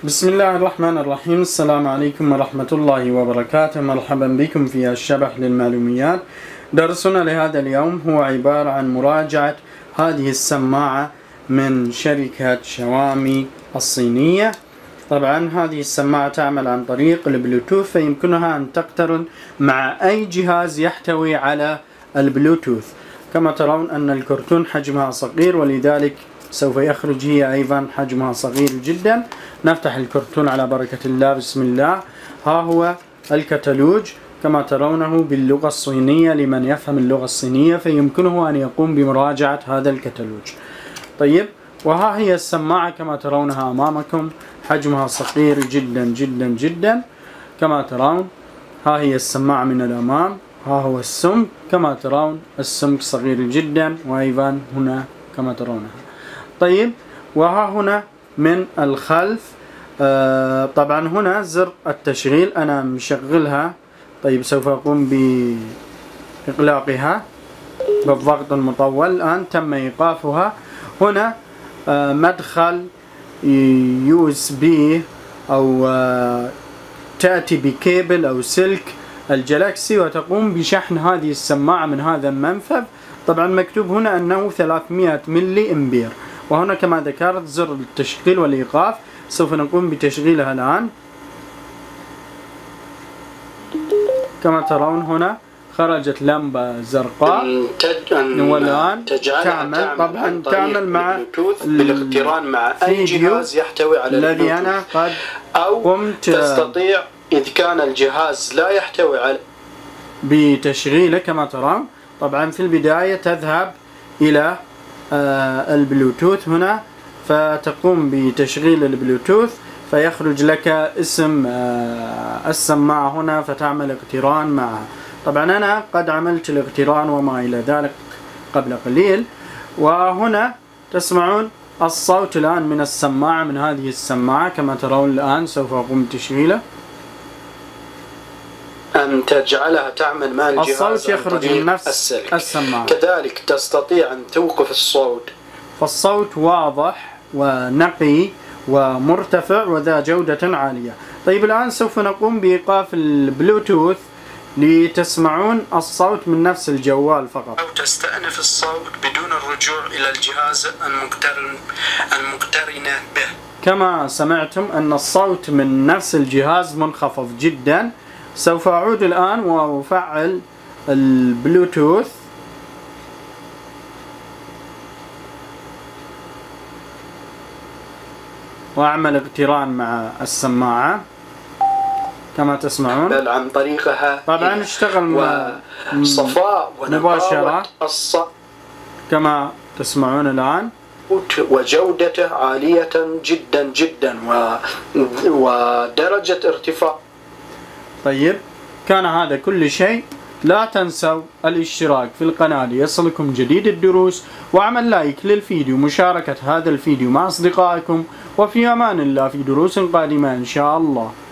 بسم الله الرحمن الرحيم. السلام عليكم ورحمة الله وبركاته. مرحبا بكم في الشبح للمعلوميات. درسنا لهذا اليوم هو عبارة عن مراجعة هذه السماعة من شركة شاومي الصينية. طبعا هذه السماعة تعمل عن طريق البلوتوث، فيمكنها أن تقترن مع أي جهاز يحتوي على البلوتوث. كما ترون أن الكرتون حجمها صغير، ولذلك سوف يخرج هي أيضا حجمها صغير جدا. نفتح الكرتون على بركة الله. بسم الله. ها هو الكتالوج كما ترونه باللغة الصينية، لمن يفهم اللغة الصينية فيمكنه أن يقوم بمراجعة هذا الكتالوج. طيب، وها هي السماعة كما ترونها أمامكم، حجمها صغير جدا جدا جدا كما ترون. ها هي السماعة من الأمام، ها هو السمك كما ترون، السمك صغير جدا، وأيضا هنا كما ترونها. طيب، وها هنا من الخلف طبعا هنا زر التشغيل، أنا مشغلها. طيب، سوف أقوم بإغلاقها بالضغط المطول. الآن تم إيقافها. هنا مدخل USB أو تأتي بكيبل أو سلك الجلاكسي، وتقوم بشحن هذه السماعة من هذا المنفذ. طبعا مكتوب هنا أنه 300 ملي أمبير. وهنا كما ذكرت زر التشغيل والإيقاف. سوف نقوم بتشغيلها الآن. كما ترون هنا خرجت لمبة زرقاء، والآن تعمل. طبعا تعمل مع بالاقتران مع أي جهاز يحتوي على الذي أنا قد قمت تستطيع إذ كان الجهاز لا يحتوي على بتشغيله. كما ترون طبعا في البداية تذهب إلى البلوتوث هنا، فتقوم بتشغيل البلوتوث، فيخرج لك اسم السماعة هنا، فتعمل اقتران معها. طبعا أنا قد عملت الاقتران وما إلى ذلك قبل قليل. وهنا تسمعون الصوت الآن من السماعة، من هذه السماعة كما ترون. الآن سوف أقوم بتشغيله. أن تجعلها تعمل مع الجهاز. الصوت يخرج من نفس السماعة. كذلك تستطيع أن توقف الصوت، فالصوت واضح ونقي ومرتفع وذا جودة عالية. طيب، الآن سوف نقوم بإيقاف البلوتوث لتسمعون الصوت من نفس الجوال فقط، أو تستأنف الصوت بدون الرجوع إلى الجهاز المقترن به. كما سمعتم أن الصوت من نفس الجهاز منخفض جدا. سوف أعود الآن وأفعل البلوتوث. وأعمل اقتران مع السماعة كما تسمعون. بل عن طريقها طبعا اشتغل صفاء مباشرة كما تسمعون الآن، وجودته عالية جدا جدا ودرجة ارتفاع. طيب، كان هذا كل شيء. لا تنسوا الاشتراك في القناة ليصلكم جديد الدروس، وعمل لايك للفيديو، مشاركة هذا الفيديو مع أصدقائكم، وفي أمان الله في دروس قادمة إن شاء الله.